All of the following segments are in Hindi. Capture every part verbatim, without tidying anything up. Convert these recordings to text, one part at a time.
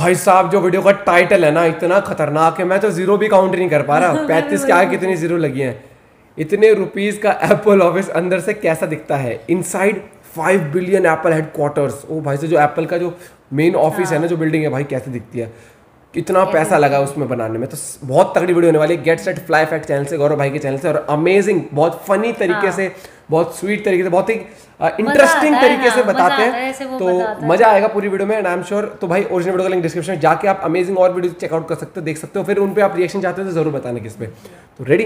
भाई साहब जो वीडियो का टाइटल है ना इतना खतरनाक है, मैं तो जीरो भी काउंट नहीं कर पा रहा। पैंतीस के आगे कितनी जीरो लगी हैं। इतने रुपीस का एप्पल ऑफिस अंदर से कैसा दिखता है। Inside five billion Apple headquarters. ओ भाई से जो एप्पल का जो मेन ऑफिस है ना, जो बिल्डिंग है भाई कैसे दिखती है, कितना पैसा लगा उसमें बनाने में। तो बहुत तगड़ी वीडियो होने वाली है get set fly fact channel से, गौरव भाई के चैनल से। और अमेजिंग, बहुत फनी तरीके से, बहुत स्वीट तरीके से, बहुत ही इंटरेस्टिंग तरीके से बताते हैं। तो मजा आएगा पूरी वीडियो में, एंड आई एम श्योर। तो भाई ओरिजिनल वीडियो का लिंक डिस्क्रिप्शन में जाके आप अमेजिंग और वीडियो चेकआउट कर सकते हो, देख सकते हो। फिर उन पे आप रिएक्शन चाहते हो तो जरूर बताना किस पे। तो रेडी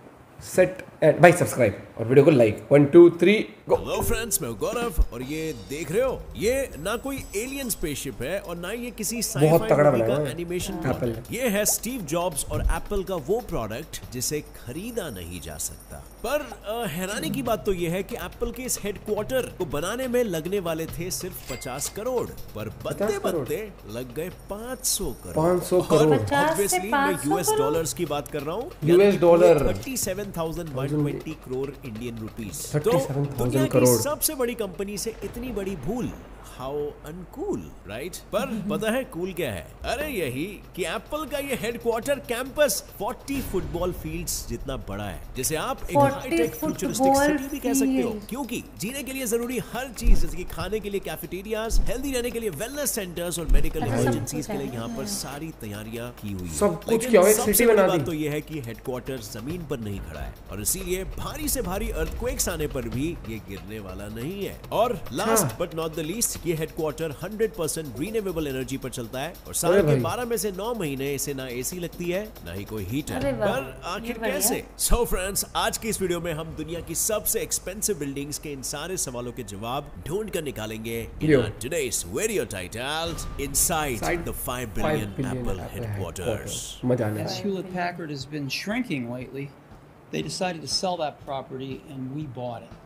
सेट एंड भाई सब्सक्राइब और वीडियो को like. One two three go. Hello friends, मैं गौरव और ये देख रहे हो, ये ना कोई एलियन स्पेसशिप है और ना ये किसी बहुत तगड़ा साइ-फाई बनाया का एनिमेशन एप्पल। ये है स्टीव जॉब्स और एप्पल का वो प्रोडक्ट जिसे खरीदा नहीं जा सकता। पर अ, हैरानी की बात तो ये है कि एप्पल के इस हेडक्वार्टर को बनाने में लगने वाले थे सिर्फ पचास करोड़, पर बनते बनते लग गए पाँच सौ करोड़। पाँच सौ करोड़ ऑब्वियसली मैं यूएस डॉलर्स की बात कर रहा हूँ। US dollar thirty seven thousand one twenty crore Indian rupees. तो थर्टी सेवन दुनिया थाउजेंड की करोड़ सबसे बड़ी कंपनी से इतनी बड़ी भूल, हाउ अनकूल, राइट? पर पता है कूल क्या है? अरे यही कि एप्पल का ये हेडक्वार्टर कैंपस चालीस फुटबॉल फील्ड्स जितना बड़ा है, जिसे आप एक हाईटेक फ्यूचरिस्टिक सिटी भी कह सकते हो, क्योंकि जीने के लिए जरूरी हर चीज, जैसे कि खाने के लिए कैफेटेरियाज, हेल्दी रहने के लिए वेलनेस सेंटर्स और मेडिकल इमरजेंसीज के लिए यहाँ पर सारी तैयारियां की हुई है। सब कुछ क्या है, सिटी बना दी। तो ये है कि हेडक्वार्टर जमीन पर नहीं खड़ा है और इसीलिए भारी से भारी अर्थक्वेक्स आने पर भी ये गिरने वाला नहीं है। और last but not the least, ये headquarter hundred percent renewable energy पर चलता है और साल के बारह में से नौ महीने इसे ना एसी लगती है ना ही कोई हीटर। पर आखिर कैसे? सो फ्रेंड्स, आज की इस वीडियो में हम दुनिया की सबसे एक्सपेंसिव बिल्डिंग्स के इन सारे सवालों के जवाब ढूंढ कर निकालेंगे in today's video titled inside the five billion Apple headquarters. मजा आने As Hewlett Packard has been shrinking lately, they decided to sell that property and we bought it.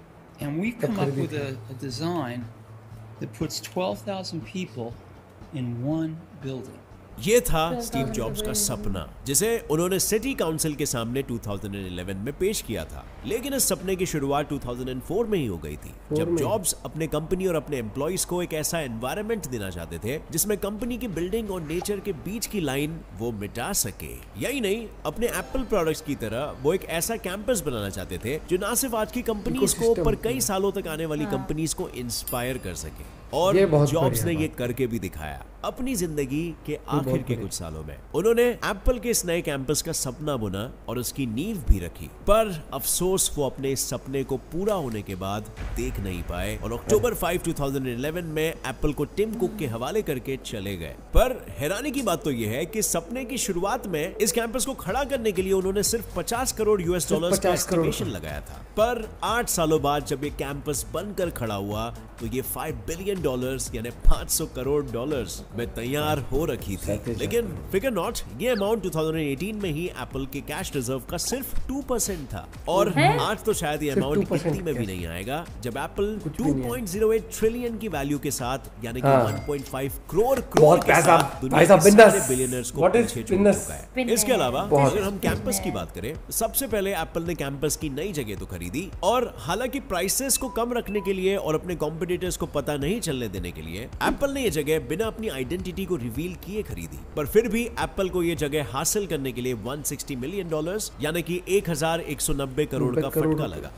And we've come up with a, a design that puts twelve thousand people in one building. ये था स्टीव जॉब्स का सपना, जिसे उन्होंने सिटी काउंसिल के सामने दो हज़ार ग्यारह में पेश किया था। लेकिन इस सपने की शुरुआत दो हज़ार चार में ही हो गई थी, जब जॉब्स अपने कंपनी और अपने एम्प्लॉइज को एक ऐसा एनवायरनमेंट देना चाहते थे जिसमें कंपनी की बिल्डिंग और नेचर के बीच की लाइन वो मिटा सके। यही नहीं, अपने एप्पल प्रोडक्ट्स की तरह वो एक ऐसा कैंपस बनाना चाहते थे जो ना सिर्फ आज की कंपनीज को पर कई सालों तक आने वाली कंपनीज को इंस्पायर कर सके। और जॉब्स ने ये करके भी दिखाया अपनी जिंदगी के आखिर के कुछ सालों में। उन्होंने एप्पल के इस नए कैंपस का सपना बुना और उसकी नींव भी रखी, पर अफसोस वो अपने इस सपने को पूरा होने के बाद देख नहीं पाए और अक्टूबर पाँच, दो हज़ार ग्यारह में एप्पल को टिम कुक के हवाले करके चले गए। पर हैरानी की बात तो ये है कि सपने की शुरुआत में इस कैंपस को खड़ा करने के लिए उन्होंने सिर्फ पचास करोड़ यूएस डॉलर्स का एस्टिमेशन लगाया था। पर आठ सालों बाद जब ये कैंपस बनकर खड़ा हुआ तो ये पाँच बिलियन डॉलर्स यानी पाँच सौ करोड़ डॉलर्स में तैयार हो रखी थी। लेकिन फिकर नॉट, ये अमाउंट दो हज़ार अठारह में ही एप्पल के कैश रिजर्व का सिर्फ दो परसेंट था। और आज तो शायद ये अमाउंट इतनी में भी नहीं आएगा जब एप्पल दो पॉइंट ज़ीरो आठ ट्रिलियन की वैल्यू के साथ, यानी कि एक पॉइंट पाँच करोड़ करोड़ के साथ दुनिया के सारे बिलियनर्स को पीछे छोड़ चुका है। इसके अलावा अगर हम कैंपस की बात करें, सबसे पहले एप्पल ने कैंपस की नई जगह तो खरीदी, और हालांकि प्राइसेस को कम रखने के लिए और अपने कॉम्पिटिटर्स को पता नहीं चलने देने के लिए एप्पल ने ये जगह बिना अपनी आइडेंटिटी को रिवील किए खरीदी। पर फिर भी एप्पल को ये जगह हासिल करने के लिए एक सौ साठ मिलियन डॉलर्स यानी कि एक हज़ार एक सौ नब्बे करोड़ का फटका लगा।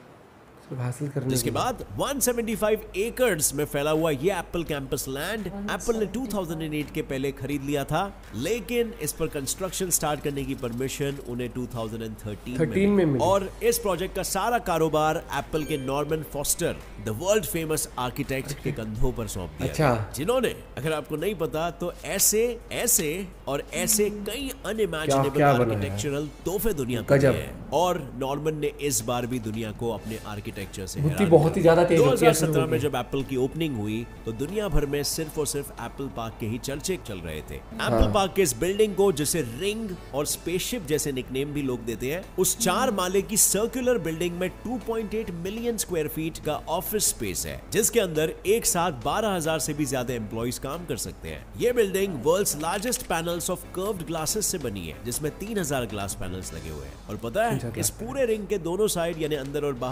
हासिल करने इसके बाद एक सौ पचहत्तर एकर्स में फैला हुआ ये एप्पल कैंपस लैंड एप्पल ने दो हज़ार आठ के पहले खरीद लिया था, लेकिन इस पर कंस्ट्रक्शन स्टार्ट करने की परमिशन उन्हें दो हज़ार तेरह में मिली। और इस प्रोजेक्ट का सारा कारोबार एप्पल के Norman Foster, the world famous architect के कंधों पर सौंप दिया। अच्छा। जिन्होंने, अगर आपको नहीं पता तो, ऐसे ऐसे और ऐसे कई अनइमेजिनेबल आर्किटेक्चरल तोहफे दुनिया को दिए हैं। और नॉर्मन ने इस बार भी दुनिया को अपने आर्किटेक्चर से बहुत ही ज्यादा तेज दो हज़ार सत्रह में जब एप्पल की ओपनिंग हुई तो दुनिया भर में सिर्फ और सिर्फ एप्पल पार्क के ही चर्चे चल रहे थे। एप्पल पार्क के इस बिल्डिंग को, जिसे रिंग और स्पेसशिप जैसे निकनेम भी लोग देते हैं, उस चार माले की सर्कुलर बिल्डिंग में दो पॉइंट आठ मिलियन स्क्वायर फीट का ऑफिस स्पेस है, जिसके अंदर एक साथ बारह हज़ार से भी ज्यादा एम्प्लॉइज काम कर सकते हैं। ये building world's largest panels of curved glasses से बनी है, जिसमें तीन हज़ार ग्लास पैनल्स लगे हुए हैं। और पता है, इस पूरे रिंग के दोनों साइड यानी अंदर और बाहर दोनों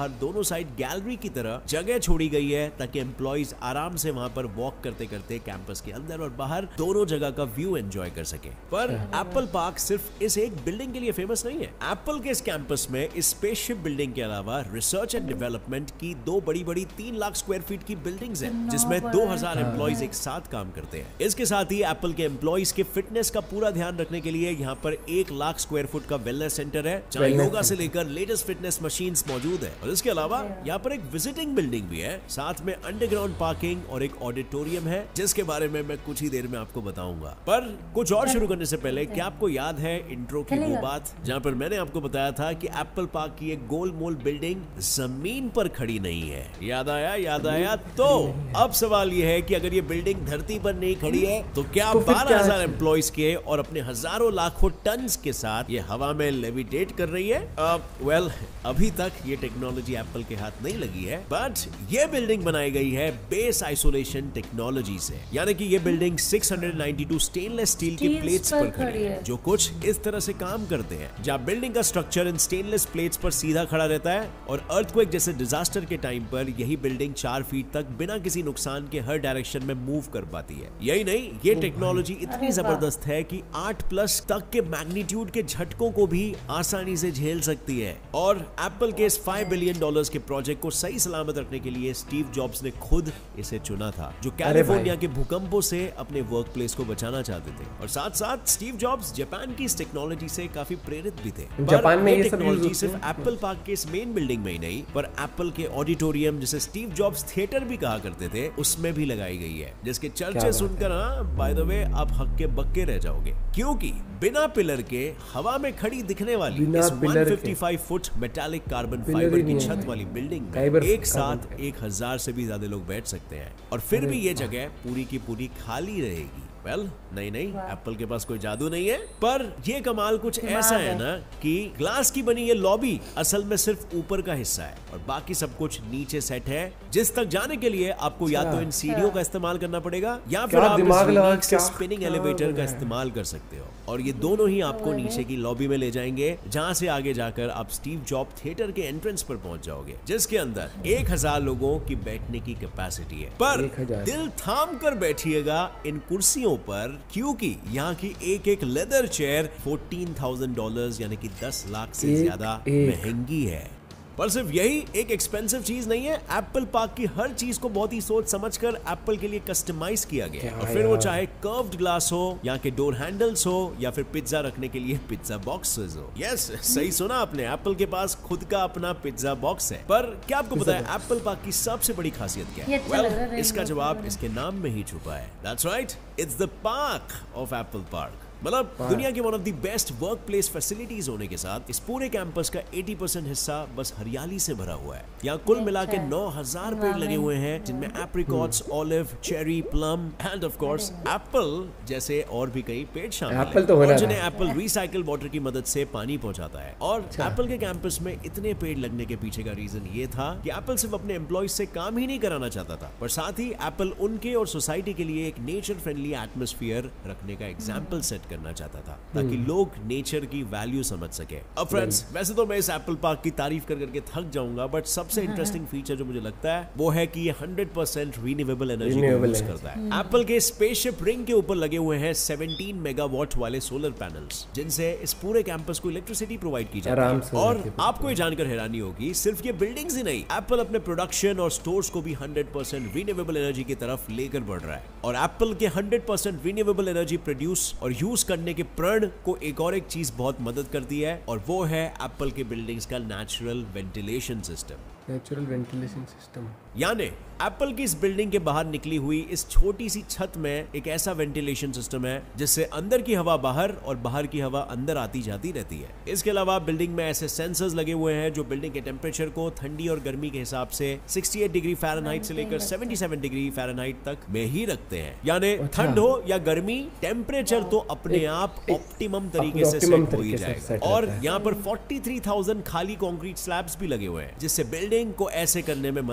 साइड गैलरी की तरह जगह छोड़ी गई है ताकि एम्प्लॉइज आराम से वहां पर वॉक करते करते कैंपस के अंदर और बाहर दोनों जगह का व्यू एंजॉय कर सके। पर एप्पल पार्क सिर्फ इस एक बिल्डिंग के लिए फेमस नहीं है। एप्पल के इस कैंपस में इस स्पेसशिप बिल्डिंग के अलावा रिसर्च एंड डेवलपमेंट की दो बड़ी बड़ी तीन लाख स्क्वायर फीट की बिल्डिंग्स हैं, जिसमें दो हजार एम्प्लॉइज एक साथ काम करते हैं। इसके साथ ही एप्पल के एम्प्लॉइज के फिटनेस का पूरा ध्यान रखने के लिए यहाँ पर एक लाख स्क्वायर फुट का वेलनेस सेंटर है, जहाँ योगा से लेकर लेटेस्ट फिटनेस मशीन्स मौजूद है। और इसके अलावा यहाँ पर एक विजिटिंग बिल्डिंग भी है, साथ में अंडरग्राउंड पार्किंग और एक ऑडिटोरियम है, जिसके बारे में मैं कुछ ही देर में आपको बताऊंगा। पर कुछ और शुरू करने से पहले, क्या आपको याद है इंट्रो की वो बात जहाँ पर मैंने आपको बताया था कि एप्पल पार्क की एक गोल मोल बिल्डिंग जमीन पर खड़ी नहीं है? याद आया? याद आया? तो अब सवाल ये है कि अगर ये बिल्डिंग धरती पर नहीं खड़ी है तो क्या बारह हजार एम्प्लॉइज के और अपने हजारों लाखों टन के साथ ये हवा में लेविटेट कर रही है? वेल uh, well, अभी तक ये टेक्नोलॉजी एप्पल के हाथ नहीं लगी है, बट ये बिल्डिंग बनाई गई है बेस आइसोलेशन टेक्नोलॉजी से, यानी कि ये बिल्डिंग छह सौ बानवे स्टेनलेस स्टील की प्लेट्स पर खड़ी है, जो कुछ इस तरह से काम करते हैं, जहाँ बिल्डिंग का स्ट्रक्चर इन स्टेनलेस प्लेट्स पर सीधा खड़ा रहता है और अर्थक्वेक जैसे डिजास्टर के टाइम पर यही बिल्डिंग चार फीट तक बिना किसी नुकसान के हर डायरेक्शन में मूव कर पाती है। यही नहीं, ये टेक्नोलॉजी इतनी जबरदस्त है कि आठ प्लस तक के मैग्नीट्यूड के झटकों को भी आसानी से झेल सकती है। और एप्पल के इस पाँच बिलियन डॉलर्स के प्रोजेक्ट को सही सलामत रखने के लिए स्टीव जॉब्स ने खुद इसे चुना था, जो कैलिफोर्निया के भूकंपों से अपने वर्क प्लेस को बचाना चाहते थे। और साथ साथ स्टीव जॉब्स जापान की इस टेक्नोलॉजी से काफी प्रेरित भी थे। जापान में ये टेक्नोलॉजी सिर्फ एप्पल पार्क के इस मेन बिल्डिंग में ही नहीं, पर एप्पल के ऑडिटोरियम, जिसे स्टीव जॉब्स थिएटर भी कहा करते थे, उसमें भी लगाई गई है, जिसके चर्चे सुनकर हाँ बाय द वे आप हक्के बक्के रह जाओगे, क्योंकि बिना पिलर के हवा में खड़ी दिखने वाली इस एक सौ पचपन फुट मेटालिक कार्बन फाइबर की छत वाली बिल्डिंग में एक साथ एक हजार से भी ज्यादा लोग बैठ सकते हैं, और फिर भी ये जगह पूरी की पूरी खाली रहेगी। वेल well, नहीं नहीं, एप्पल के पास कोई जादू नहीं है, पर ये कमाल कुछ ऐसा है ना कि ग्लास की बनी ये लॉबी असल में सिर्फ ऊपर का हिस्सा है और बाकी सब कुछ नीचे सेट है, जिस तक जाने के लिए आपको या तो इन सीढ़ियों का इस्तेमाल करना पड़ेगा या फिर आप इस से स्पिनिंग एलिवेटर का इस्तेमाल कर सकते हो, और ये दोनों ही आपको नीचे की लॉबी में ले जाएंगे, जहाँ से आगे जाकर आप स्टीव जॉब थिएटर के एंट्रेंस पर पहुंच जाओगे, जिसके अंदर एक हजार लोगों की बैठने की कैपेसिटी है। पर दिल थाम कर बैठिएगा इन कुर्सियों पर, क्योंकि यहाँ की एक एक लेदर चेयर चौदह हज़ार डॉलर्स यानी कि दस लाख से ज्यादा महंगी है। पर सिर्फ यही एक एक्सपेंसिव चीज नहीं है, एप्पल पार्क की हर चीज को बहुत ही सोच समझकर एप्पल के लिए कस्टमाइज किया गया, और फिर वो चाहे कर्व्ड ग्लास हो, यहाँ के डोर हैंडल्स हो, या फिर पिज्जा रखने के लिए पिज्जा बॉक्सेस हो। यस, सही सुना आपने, एप्पल के पास खुद का अपना पिज्जा बॉक्स है। पर क्या आपको पता है एप्पल पार्क की सबसे बड़ी खासियत क्या है? वेल, इसका जवाब इसके नाम में ही छुपा है। That's right, it's the park of Apple park. मतलब दुनिया की one of the best work place facilities होने के साथ इस पूरे कैंपस का अस्सी परसेंट हिस्सा बस हरियाली से भरा हुआ है। यहाँ कुल मिला के नौ हजार पेड़ लगे हुए हैं, जिनमें apricots, olive, cherry, plum and of course Apple जैसे और भी कई पेड़ शामिल हैं, तो और जिन्हें एप्पल रिसाइकल वाटर की मदद से पानी पहुंचाता है। और एप्पल के कैंपस में इतने पेड़ लगने के पीछे का रीजन ये था कि एप्पल सिर्फ अपने एम्प्लॉइज से काम ही नहीं कराना चाहता था, पर साथ ही एप्पल उनके और सोसाइटी के लिए एक नेचर फ्रेंडली एटमोस्फियर रखने का एग्जाम्पल सेट करना चाहता था, ताकि लोग नेचर की वैल्यू समझ सके। अब फ्रेंड्स, वैसे तो मैं इस एप्पल पार्क की तारीफ कर करके थक जाऊंगा, बट सबसे इंटरेस्टिंग फीचर जो मुझे लगता है वो है कि ये हंड्रेड परसेंट रिन्यूएबल एनर्जी को यूज करता है। एप्पल के स्पेसशिप रिंग के ऊपर लगे हुए हैं सत्रह मेगावाट वाले सोलर पैनल्स, जिनसे इस पूरे कैंपस को इलेक्ट्रिसिटी प्रोवाइड की जाती है। और आपको ये जानकर हैरानी होगी, सिर्फ ये बिल्डिंग्स ही नहीं, एप्पल अपने प्रोडक्शन और स्टोर्स को भी हंड्रेड परसेंट रिन्यूएबल एनर्जी की तरफ लेकर बढ़ रहा है। और एप्पल के hundred percent renewable energy produce और यूज करने के प्रण को एक और एक चीज बहुत मदद करती है, और वो है एप्पल के बिल्डिंग्स का natural ventilation system. Natural ventilation system यानी एप्पल की इस बिल्डिंग के बाहर निकली हुई इस छोटी सी छत में एक ऐसा वेंटिलेशन सिस्टम है जिससे अंदर की हवा बाहर और बाहर की हवा अंदर आती जाती रहती है। इसके अलावा बिल्डिंग में ऐसे सेंसर्स लगे हुए हैं जो बिल्डिंग के टेम्परेचर को ठंडी और गर्मी के हिसाब से अड़सठ डिग्री फ़ारेनहाइट से लेकर सतहत्तर डिग्री फ़ारेनहाइट तक में ही रखते हैं। यानी ठंड हो या गर्मी, टेम्परेचर तो अपने आप ऑप्टिमम तरीके से सेट हो ही जाएगा। और यहाँ पर तैंतालीस हज़ार खाली कंक्रीट स्लैब्स भी लगे हुए हैं, जिससे बिल्डिंग को ऐसे करने में मदद मिलती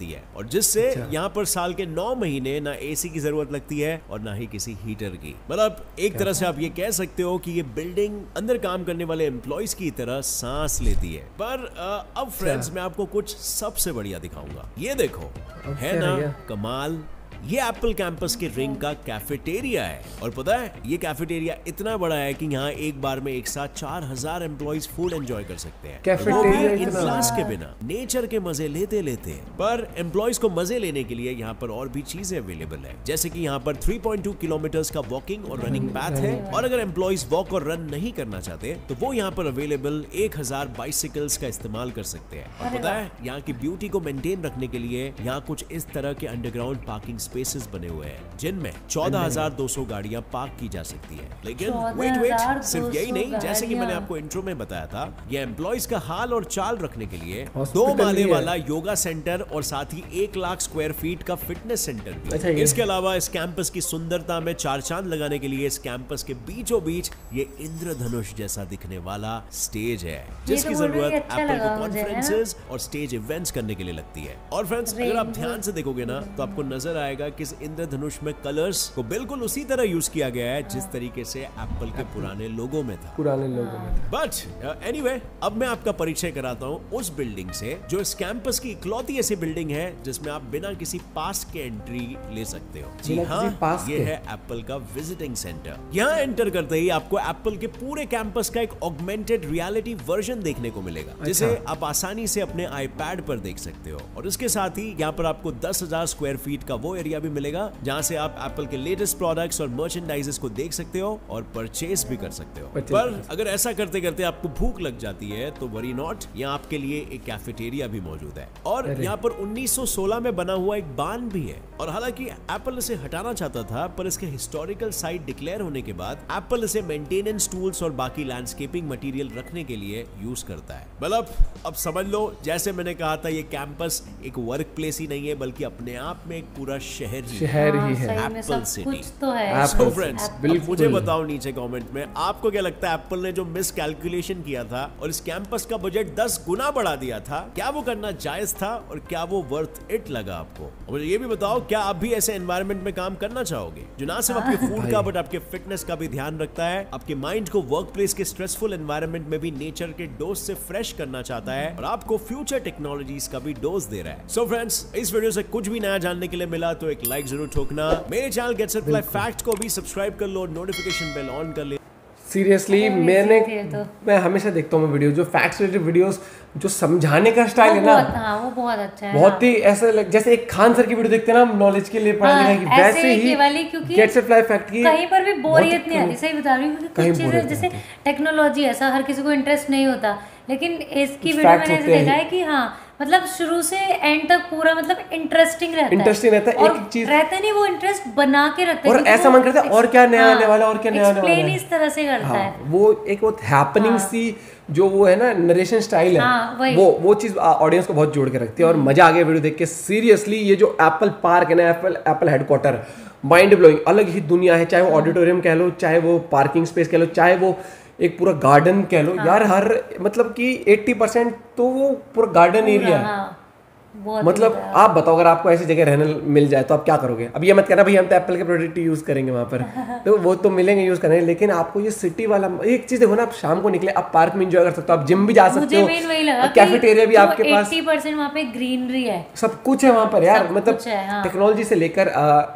आती है और जिससे यहाँ पर साल के नौ महीने ना एसी की जरूरत लगती है और ना ही किसी हीटर की। मतलब एक तरह से आप ये कह सकते हो कि ये बिल्डिंग अंदर काम करने वाले एम्प्लॉयज की तरह सांस लेती है। पर आ, अब फ्रेंड्स मैं आपको कुछ सबसे बढ़िया दिखाऊंगा। ये देखो, है ना कमाल। ये एप्पल कैंपस के रिंग का कैफेटेरिया है और पता है ये कैफेटेरिया इतना बड़ा है कि यहाँ एक बार में एक साथ चार हजार एम्प्लॉइज फूड एंजॉय कर सकते हैं, कैफेटेरिया इन क्लास के बिना, नेचर के मजे लेते लेते। पर एम्प्लॉयज को मजे लेने के लिए यहाँ पर और भी चीजें अवेलेबल है, जैसे कि यहाँ पर थ्री पॉइंट टू किलोमीटर का वॉकिंग और रनिंग पैथ है और अगर एम्प्लॉयज वॉक और रन नहीं करना चाहते तो वो यहाँ पर अवेलेबल एक हजार बाइसिकल्स का इस्तेमाल कर सकते हैं। और पता है यहाँ की ब्यूटी को मेंटेन रखने के लिए यहाँ कुछ इस तरह के अंडरग्राउंड पार्किंग स्पेसेस बने हुए हैं जिनमें चौदह हजार दो सौ गाड़ियां पार्क की जा सकती है। लेकिन वेट वेट सिर्फ यही नहीं, जैसे कि मैंने आपको इंट्रो में बताया था, ये एम्प्लॉयज का हाल और चाल रखने के लिए दो माले वाला योगा सेंटर और साथ ही एक लाख स्क्वायर फीट का फिटनेस सेंटर भी। अच्छा, इसके अलावा इस कैंपस की सुंदरता में चार चांद लगाने के लिए इस कैंपस के बीचों बीच ये इंद्रधनुष जैसा दिखने वाला स्टेज है जिसकी जरूरत एप्पल को कॉन्फ्रेंसेस और स्टेज इवेंट्स करने के लिए लगती है। और फ्रेंड्स अगर आप ध्यान से देखोगे ना तो आपको नजर आएगा कि इंद्रधनुष में कलर्स को बिल्कुल उसी तरह यूज किया गया है जिस तरीके से एप्पल के पुराने लोगो में था पुराने लोगो में था। बट एनीवे अब मैं आपका परिचय कराता हूँ उस बिल्डिंग से जो इस कैंपस की इकलौती ऐसी बिल्डिंग है जिसमें आप बिना किसी पास के एंट्री ले सकते हो। जी हाँ, ये है एप्पल का विजिटिंग सेंटर। यहाँ एंटर करते ही आपको एप्पल के पूरे कैंपस का एक ऑगमेंटेड रियलिटी वर्जन देखने को मिलेगा जिसे आप आसानी से अपने आईपैड पर देख सकते हो। और इसके साथ ही यहाँ पर आपको दस हजार स्क्वायर फीट का वो एरिया भी मिलेगा जहां से आप एप्पल के लेटेस्ट प्रोडक्ट्स और मर्चेंडाइजेस को देख सकते हो और परचेस भी कर सकते हो। पर अगर ऐसा करते करते आपको भूख लग जाती है तो वरी नॉट, यहाँ आपके लिए एक कैफेटेरिया भी मौजूद है और यहाँ पर उन्नीस सौ सोलह में बना हुआ एक बांध भी है। और हालांकि एप्पल इसे हटाना चाहता था पर इसके हिस्टोरिकल साइट डिक्लेयर होने के बाद एप्पल इसे मेंटेनेंस टूल्स और बाकी लैंडस्केपिंग मटेरियल रखने के लिए यूज करता है। मतलब अब समझ लो, जैसे मैंने कहा था ये कैंपस एक वर्क प्लेस ही नहीं है बल्कि अपने आप में एक पूरा शहर शहर ही है। एप्पल सिटी तो है। So friends, अब मुझे बताओ नीचे कमेंट में आपको क्या लगता है एप्पल ने जो मिस कैलकुलेशन किया था और इस कैंपस का बजट दस गुना बढ़ा दिया था, क्या वो करना जायज था और क्या वो वर्थ इट लगा आपको? और मुझे ये भी बताओ, क्या आप भी ऐसे एनवायरनमेंट में काम करना चाहोगे जो ना सिर्फ आपके फूड का बट आपके फिटनेस का भी ध्यान रखता है, आपके माइंड को वर्क प्लेस के स्ट्रेसफुल एनवायरनमेंट में भी नेचर के डोज से फ्रेश करना चाहता है और आपको फ्यूचर टेक्नोलॉजीज का भी डोज दे रहा है? सो so फ्रेंड्स, इस वीडियो से कुछ भी नया जानने के लिए मिला तो एक लाइक जरूर ठोकना। मेरे channel gets it life fact को भी सब्सक्राइब कर लो, नोटिफिकेशन बेल ऑन कर ले। सीरियसली मैंने तो। मैं हमेशा देखता हूँ वीडियो जो फैक्ट्स रिलेटेड वीडियोस, जो समझाने का स्टाइल है ना, हाँ, वो बहुत अच्छा है। बहुत ही ऐसा लग, जैसे एक खान सर की वीडियो देखते हैं ना नॉलेज के लिए पढ़ाने हाँ, की, वैसे ही गेट्स इट लाइफ फैक्ट की कहीं पर भी बोरियत नहीं आती। सही बता रही हूँ, कुछ चीजें जैसे टेक्नोलॉजी ऐसा हर किसी को इंटरेस्ट नहीं होता, लेकिन इसकी वीडियो मैंने ऐसे देखा है कि हाँ मतलब शुरू से एंड तक पूरा मतलब इंटरेस्टिंग रहता है। इंटरेस्टिंग रहता है, एक चीज रहता नहीं, वो इंटरेस्ट बना के रखता है और ऐसा मन करता है और क्या नया आने वाला और क्या नया आने वाला है, इस तरह से करता है वो एक वो हैपनिंग सी जो वो है ना नरेशन स्टाइल है, वो वो चीज ऑडियंस को बहुत जोड़ के रखती है और मजा आ गया वीडियो देख के। सीरियसली ये जो एप्पल पार्क है ना, Apple Apple headquarter, mind blowing, अलग ही दुनिया है। चाहे वो ऑडिटोरियम कह लो, चाहे वो पार्किंग स्पेस कह लो, चाहे वो एक पूरा गार्डन कह लो, हाँ। यार हर मतलब कि अस्सी परसेंट तो वो पूरा गार्डन एरिया है। हाँ। मतलब आप बताओ अगर आपको ऐसी जगह रहने मिल जाए तो आप क्या करोगे? अब ये मत कहना भाई हम तो एप्पल के प्रोडक्ट यूज करेंगे वहाँ पर, तो वो तो मिलेंगे यूज करने, लेकिन आपको ये सिटी वाला एक चीज देखो ना, आप शाम को निकले आप पार्क में एंजॉय कर सकते हो, आप जिम भी जा सकते हो, कैफेटेरिया भी आपके पास, अस्सी परसेंट वहाँ पे ग्रीनरी है, सब कुछ है वहाँ पर यार। मतलब टेक्नोलॉजी से लेकर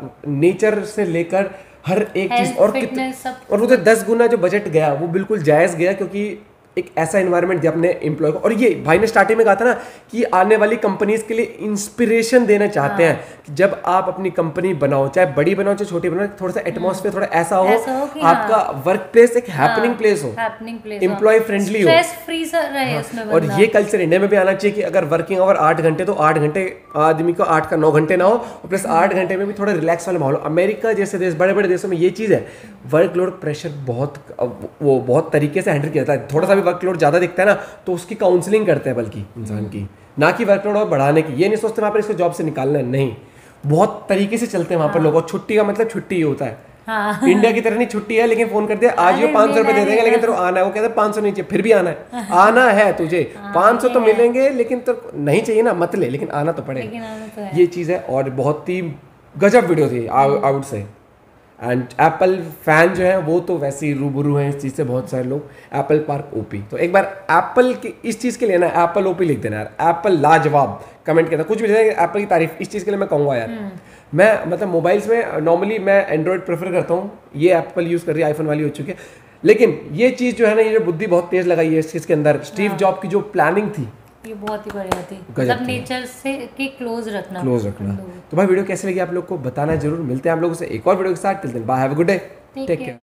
नेचर से लेकर हर एक चीज, और और वो तो दस गुना जो बजट गया वो बिल्कुल जायज गया, क्योंकि एक ऐसा एनवायरनमेंट दिया अपने एम्प्लॉय को। और ये भाई ने स्टार्टिंग में कहा था ना कि आने वाली कंपनीज के लिए इंस्पिरेशन देना चाहते हाँ। हैं कि जब आप अपनी कंपनी बनाओ, चाहे बड़ी बनाओ चाहे छोटी बनाओ, थोड़ा सा एटमॉस्फेयर थोड़ा ऐसा हो, ऐसा हो आपका हाँ। वर्क प्लेस एक हैपनिंग हाँ। प्लेस हो, एम्प्लॉय फ्रेंडली हो, स्ट्रेस फ्री रहे हाँ। उसमें। और ये कल्चर इंडिया में भी आना चाहिए कि अगर वर्किंग आवर आठ घंटे तो आठ घंटे आदमी को आठ का नौ घंटे ना हो, और प्लस आठ घंटे में भी थोड़ा रिलैक्स वाला माहौल हो। अमेरिका जैसे देश, बड़े बड़े देशों में ये चीज़ है, वर्कलोड प्रेशर बहुत वो बहुत तरीके से हैंडल किया जाता है। थोड़ा सा भी वर्कलोड ज़्यादा दिखता है ना तो उसकी काउंसलिंग करते हैं, बल्कि इंसान की, ना कि वर्कलोड और बढ़ाने की। ये नहीं सोचते वहाँ पर इसको जॉब से निकालना है, नहीं, बहुत तरीके से चलते हैं वहाँ पर लोग। और छुट्टी का मतलब छुट्टी ही होता है, हाँ। इंडिया की तरह नहीं छुट्टी है लेकिन फोन कर दिया आज ये पाँच सौ रुपए दे देंगे लेकिन तेरे को आना है, वो कहते हैं पाँच सौ नहीं चाहिए फिर भी आना है, आना है तुझे पाँच सौ तो मिलेंगे लेकिन तो नहीं चाहिए ना मत ले लेकिन आना तो पड़ेगा। ये चीज़ है और बहुत ही गजब वीडियो थी आउट से। एंड एप्पल फैन जो है वो तो वैसे ही रूबरू हैं इस चीज़ से बहुत सारे लोग। एप्पल पार्क ओपी, तो एक बार एप्पल की इस चीज़ के लिए ना एप्पल ओपी लिख देना यार, एप्पल लाजवाब कमेंट करना, कुछ भी एप्पल की तारीफ इस चीज़ के लिए मैं कहूँगा यार। मैं मतलब मोबाइल्स में नॉर्मली मैं एंड्रॉयड प्रेफर करता हूँ, ये एप्पल यूज़ कर रही है, आईफोन वाली हो चुकी है, लेकिन ये चीज़ जो है ना ये जो बुद्धि बहुत तेज़ लगाई है इस चीज़ के अंदर, स्टीव जॉब की जो प्लानिंग थी ये बहुत ही बढ़िया थी, मतलब नेचर से के क्लोज रखना क्लोज रखना। तो भाई वीडियो कैसे लगी आप लोग को बताना जरूर। मिलते हैं आप लोगों से एक और वीडियो के साथ, till then bye, have a good day, take care.